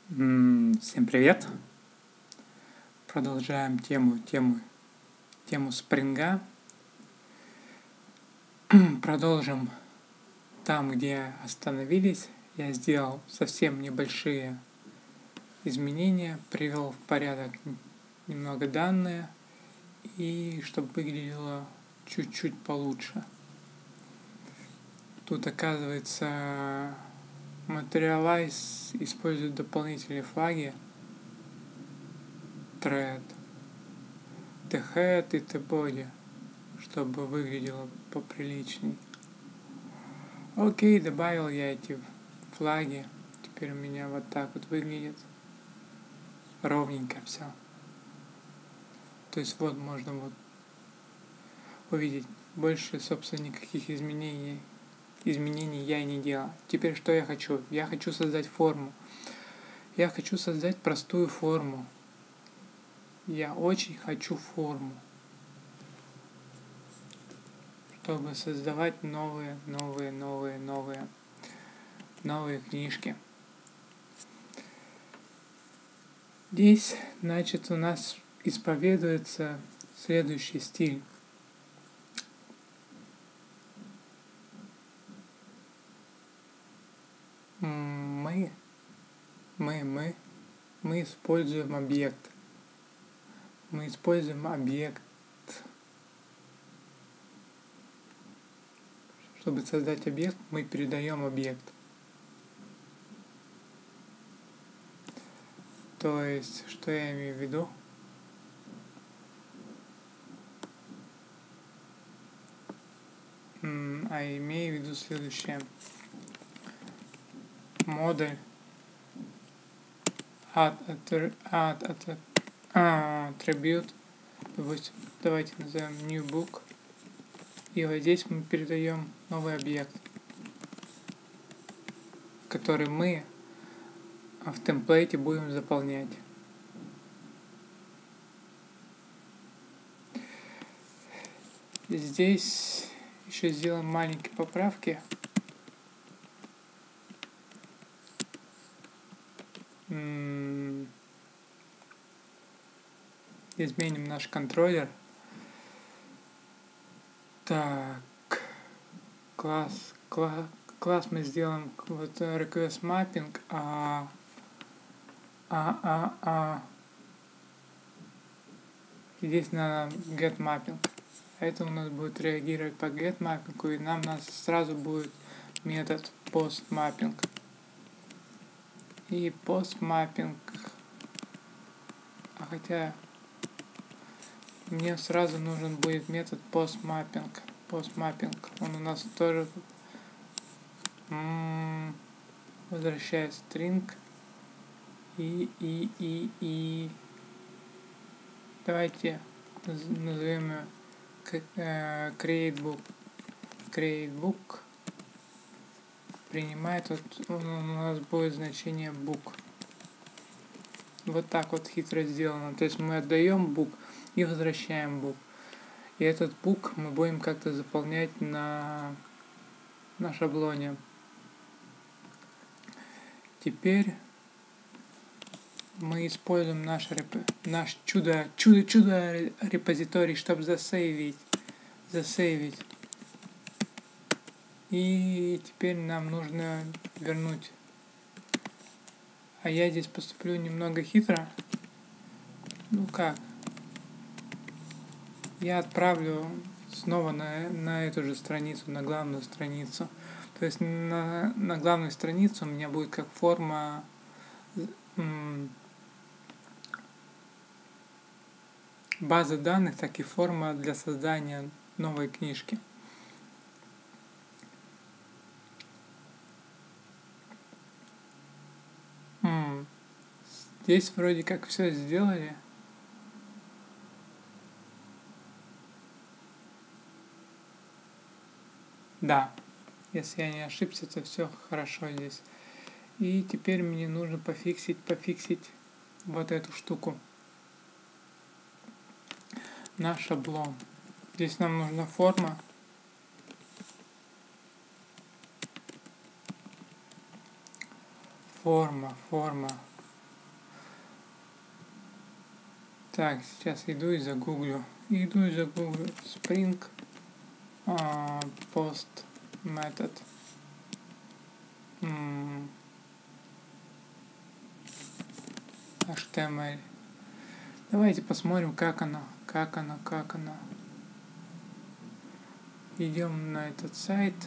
Всем привет! Продолжаем тему спринга. Продолжим там, где остановились. Я сделал совсем небольшие изменения, привел в порядок немного данные, и чтобы выглядело чуть-чуть получше. Тут, оказывается, Materialize использует дополнительные флаги thread, the-head и the-body, чтобы выглядело поприличней. Окей, добавил я эти флаги. Теперь у меня вот так вот выглядит. Ровненько все. То есть вот можно вот увидеть. Больше, собственно, никаких изменений я и не делал. Теперь что я хочу? Я хочу создать форму. Я хочу создать простую форму. Я очень хочу форму, чтобы создавать новые книжки. Здесь, значит, у нас исповедуется следующий стиль. Мы используем объект. Чтобы создать объект, мы передаем объект. То есть, что я имею в виду? Имею в виду следующее. Модуль attribute, давайте назовем new book, и вот здесь мы передаем новый объект, который мы в темплейте будем заполнять. Здесь еще сделаем маленькие поправки. Изменим наш контроллер. Так, класс мы сделаем вот request mapping, здесь надо get mapping. Это у нас будет реагировать по get mapping, и у нас сразу будет метод post mapping. И post mapping, хотя мне сразу нужен будет метод post mapping. Он у нас тоже возвращает string и давайте назовем ее create book принимает, вот у нас будет значение book. Вот так вот хитро сделано. То есть мы отдаем book и возвращаем book. И этот book мы будем как-то заполнять на шаблоне. Теперь мы используем наш чудо репозиторий, чтобы засейвить. И теперь нам нужно вернуть. А я здесь поступлю немного хитро. Ну как? Я отправлю снова на эту же страницу, на главную страницу. То есть на главной странице у меня будет как форма базы данных, так и форма для создания новой книжки. Здесь вроде как все сделали. Да, если я не ошибся, то все хорошо здесь. И теперь мне нужно пофиксить вот эту штуку. Наш шаблон. Здесь нам нужна форма. Форма. Так, сейчас иду и загуглю. Spring post method. HTML. Давайте посмотрим, как оно. Идем на этот сайт.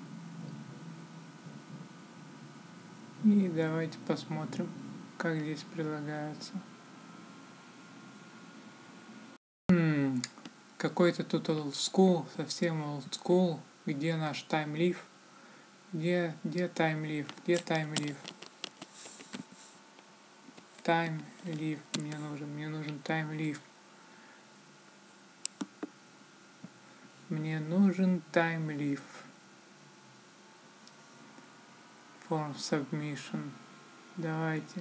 И давайте посмотрим, как здесь прилагается. Какой-то тут old school, совсем old school. Где наш TimeLeaf? Где TimeLeaf? TimeLeaf мне нужен TimeLeaf. Мне нужен TimeLeaf. Form submission. Давайте.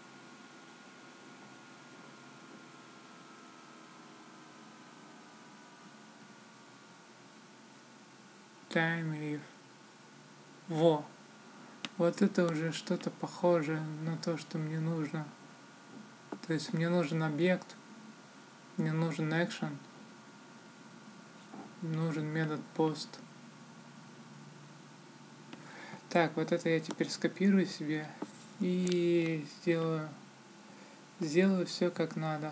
TimeLeaf. Вот это уже что-то похожее на то, что мне нужно. То есть мне нужен объект, мне нужен action, нужен метод post. Так, вот это я теперь скопирую себе и сделаю все как надо.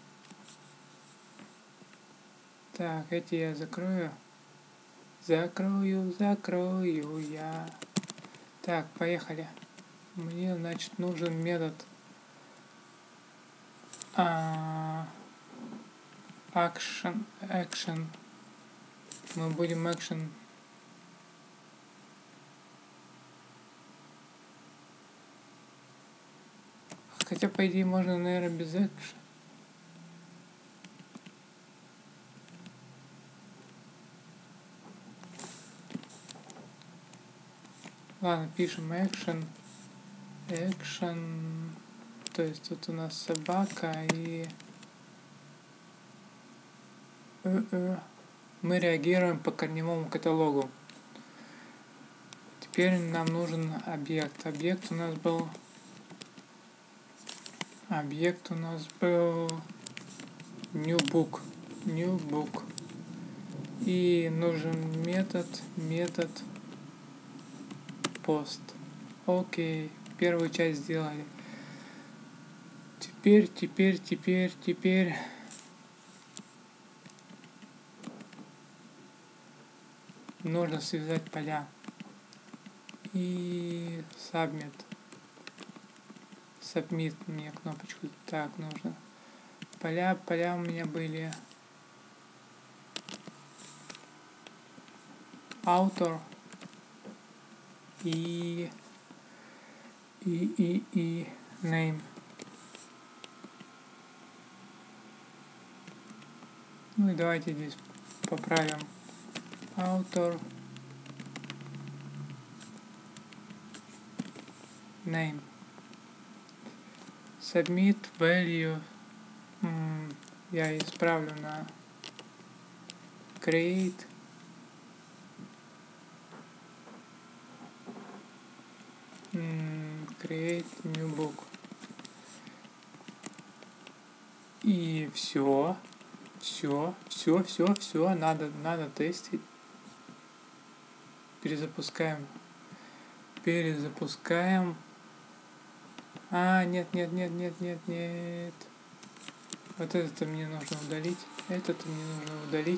Так, эти я закрою я. Так, поехали. Мне, значит, нужен метод action. Мы будем action. Хотя, по идее, можно, наверное, без action. Ладно, пишем action. То есть тут у нас собака и мы реагируем по корневому каталогу. Теперь нам нужен объект. Объект у нас был new book. И нужен метод post. Окей, первую часть сделали. Теперь нужно связать поля. И submit мне кнопочку так нужно. Поля у меня были author и name. Ну и давайте здесь поправим author name. Submit value. Я исправлю на create. Create new book. И все. Надо тестить. Перезапускаем. Нет. Вот это мне нужно удалить.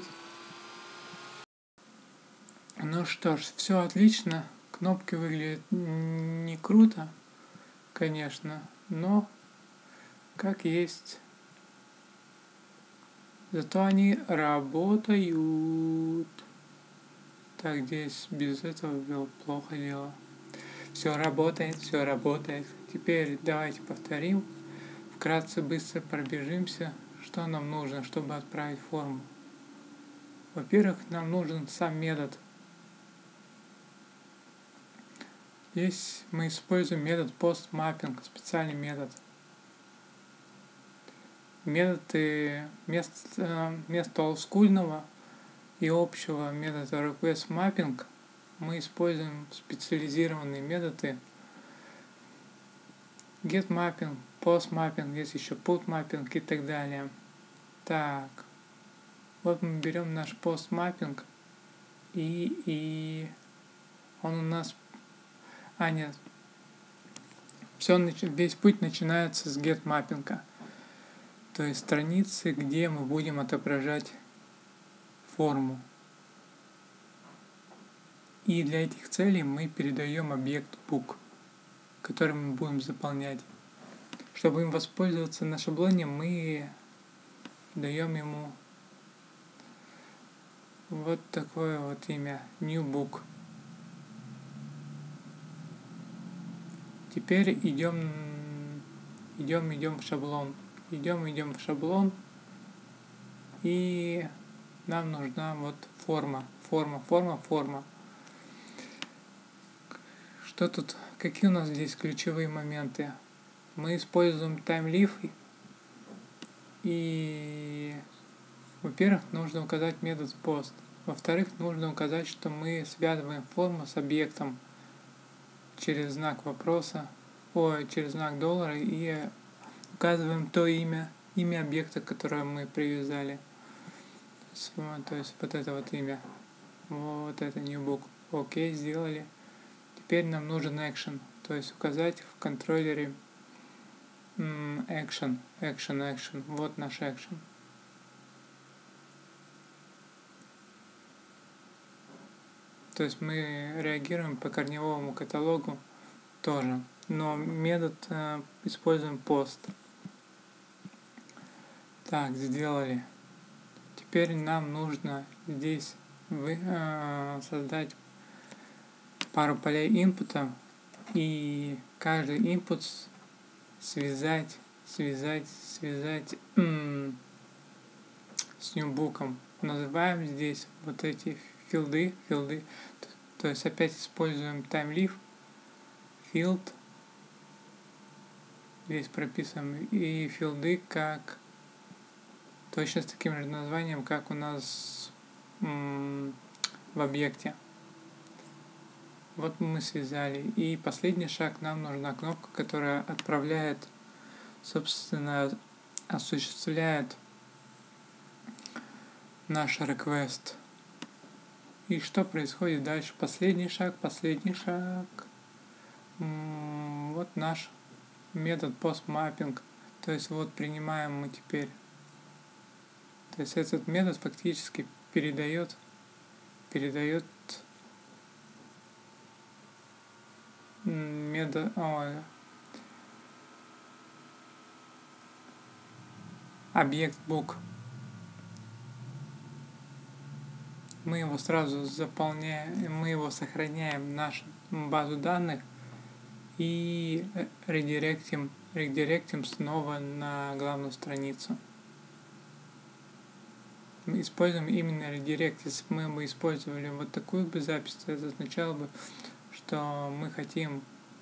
Ну что ж, все отлично. Кнопки выглядят не круто, конечно, но как есть. Зато они работают. Так, здесь без этого было плохо дело. Все работает. Теперь давайте повторим. Вкратце быстро пробежимся. Что нам нужно, чтобы отправить форму? Во-первых, нам нужен сам метод. Здесь мы используем метод postMapping, специальный метод. Методы вместо олдскульного и общего метода requestMapping мы используем специализированные методы getMapping, postMapping, есть еще putMapping и так далее. Так, вот мы берем наш постмаппинг, и он у нас... нет. Весь путь начинается с getMapping, то есть страницы, где мы будем отображать форму. И для этих целей мы передаем объект book, который мы будем заполнять. Чтобы им воспользоваться на шаблоне, мы даем ему вот такое вот имя, new book. Теперь идем в шаблон. Идем в шаблон, и нам нужна вот форма. Что тут? Какие у нас здесь ключевые моменты? Мы используем TimeLeaf, и, во-первых, нужно указать метод post. Во-вторых, нужно указать, что мы связываем форму с объектом через знак вопроса, через знак $, и указываем то имя объекта, которое мы привязали. То есть вот это вот имя. Вот это new book. Окей, сделали. Теперь нам нужен action, то есть указать в контроллере action. Вот наш action. То есть мы реагируем по корневому каталогу тоже, но метод используем post. Так, сделали. Теперь нам нужно здесь создать пару полей инпута, и каждый input связать с ньюбуком. Называем здесь вот эти филды, то есть опять используем TimeLeaf, field, здесь прописываем, и филды как точно с таким же названием, как у нас в объекте. Вот мы связали. И последний шаг, нам нужна кнопка, которая отправляет, собственно, осуществляет наш request. И что происходит дальше? Последний шаг. Вот наш метод postMapping. То есть вот принимаем мы теперь. То есть этот метод фактически передает объект book. Мы его сразу заполняем, мы его сохраняем в нашу базу данных и редиректим снова на главную страницу. Мы используем именно редирект. Если бы мы использовали вот такую бы запись, то это означало бы, что мы хотим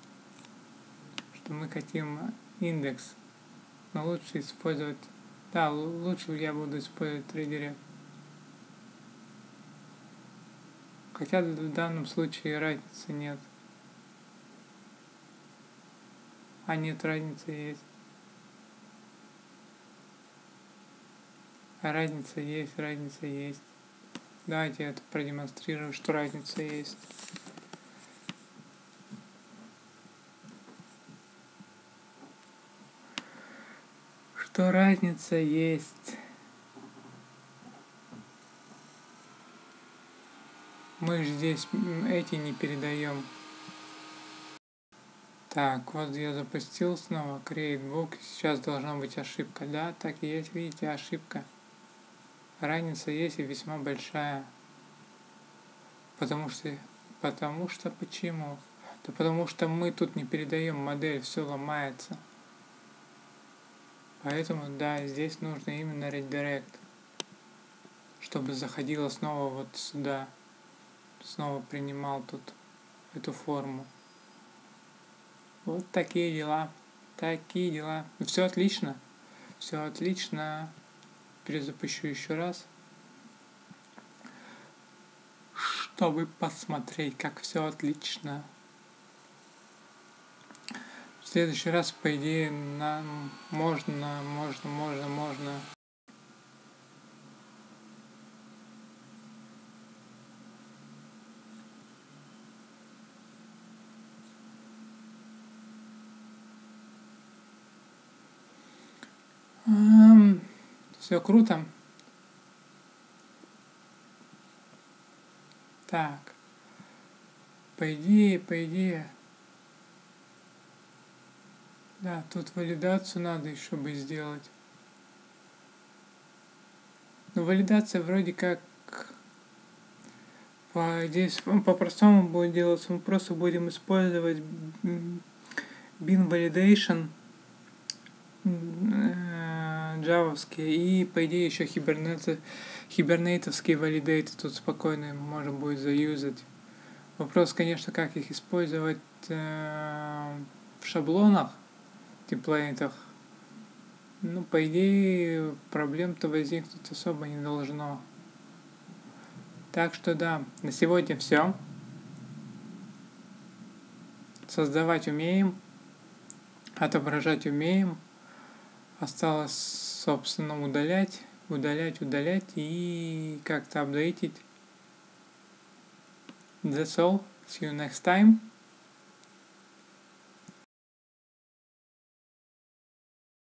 индекс. Но лучше использовать... Да, лучше я буду использовать редирект. Хотя в данном случае разницы нет. Нет, разница есть. Разница есть. Давайте это продемонстрирую, что разница есть. Что разница есть. Мы же здесь эти не передаем. Так, вот я запустил снова create book. Сейчас должна быть ошибка. Да, так и есть, видите, ошибка. Разница есть и весьма большая. Потому что почему? Да потому что мы тут не передаем модель, все ломается. Поэтому, да, здесь нужно именно редирект, чтобы заходило снова вот сюда, снова принимал тут эту форму. Вот такие дела. Ну, все отлично. Перезапущу еще раз, чтобы посмотреть, как все отлично. В следующий раз, по идее, нам можно Все круто. Так, по идее, да, тут валидацию надо еще бы сделать. Но валидация вроде как здесь по-простому будет делаться. Мы просто будем использовать bin validation джавовские и по идее еще хибернейтовские валидейты тут спокойно можно будет заюзать. Вопрос, конечно, как их использовать в шаблонах, темплейтах. Ну, по идее, проблем-то возникнуть особо не должно. Так что да, на сегодня все. Создавать умеем, отображать умеем. Осталось, собственно, удалять и как-то апдейтить. That's all. See you next time.